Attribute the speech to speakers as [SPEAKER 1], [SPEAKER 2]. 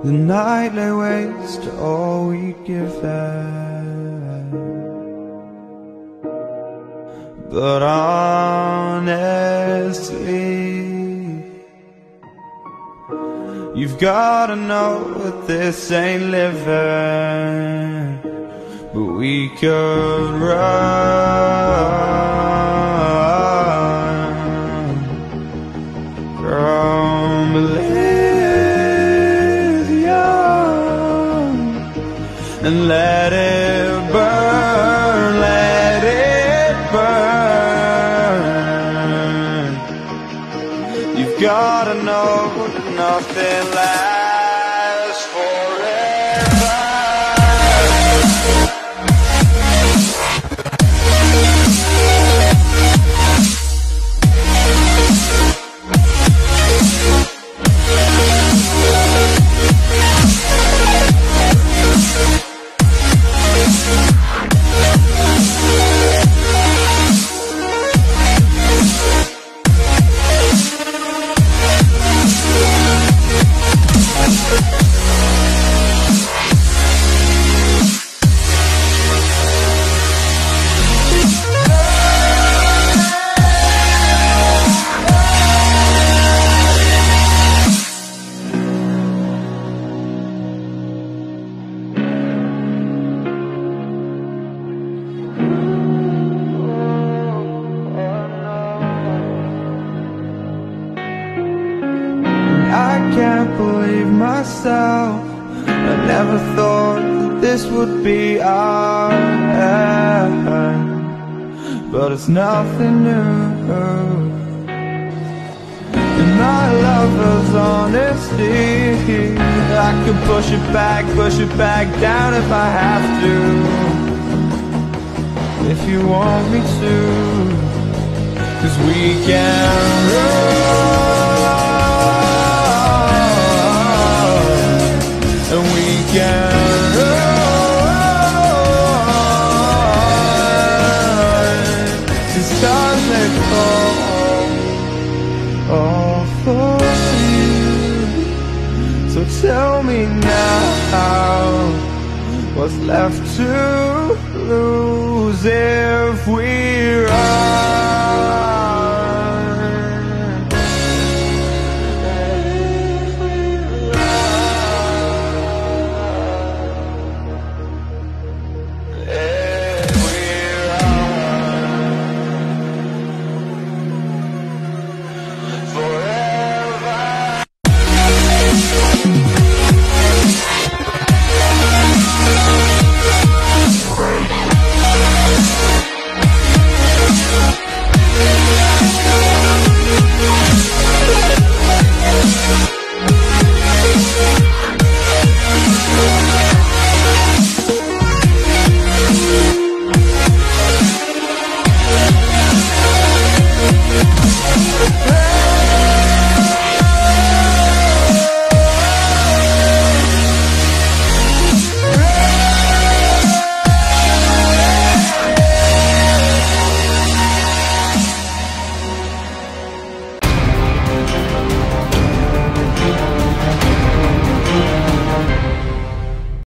[SPEAKER 1] The night lay waste to all we'd given. But honestly, you've gotta know that this ain't living. But we could run from Elysium and let it burn, let it burn. You've gotta know that nothing lasts forever. I can't believe myself. I never thought that this would be our end, but it's nothing new. And my lover's honesty, I could push it back down if I have to. If you want me to, 'cause we can run. And we can run. These times they fall all for you. So tell me now, what's left to lose if we run?